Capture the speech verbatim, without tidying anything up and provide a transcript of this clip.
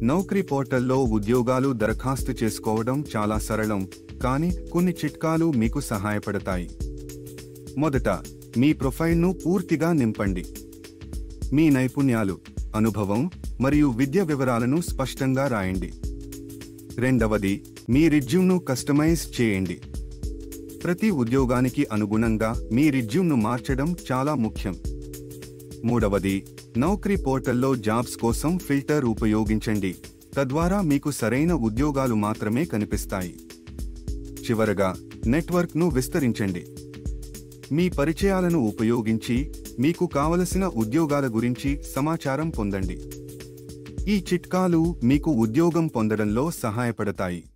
నౌకరీ పోర్టల్లో ఉద్యోగాలు దరఖాస్తు చేసుకోవడం చాలా సరళం, కానీ కొన్ని చిట్కాలు మీకు సహాయపడతాయి. మొదట, మీ ప్రొఫైల్ను పూర్తిగా నింపండి. మీ నైపుణ్యాలు, అనుభవం మరియు విద్య వివరాలను స్పష్టంగా రాయండి. రెండవది, మీ రిజ్యూమ్ను కస్టమైజ్ చేయండి. ప్రతి ఉద్యోగానికి అనుగుణంగా మీ రిజ్యూమ్ను మార్చడం చాలా ముఖ్యం. మూడవది, నౌకరీ పోర్టల్లో జాబ్స్ కోసం ఫిల్టర్ ఉపయోగించండి, తద్వారా మీకు సరైన ఉద్యోగాలు మాత్రమే కనిపిస్తాయి. చివరగా, నెట్వర్క్ను విస్తరించండి. మీ పరిచయాలను ఉపయోగించి మీకు కావలసిన ఉద్యోగాల గురించి సమాచారం పొందండి. ఈ చిట్కాలు మీకు ఉద్యోగం పొందడంలో సహాయపడతాయి.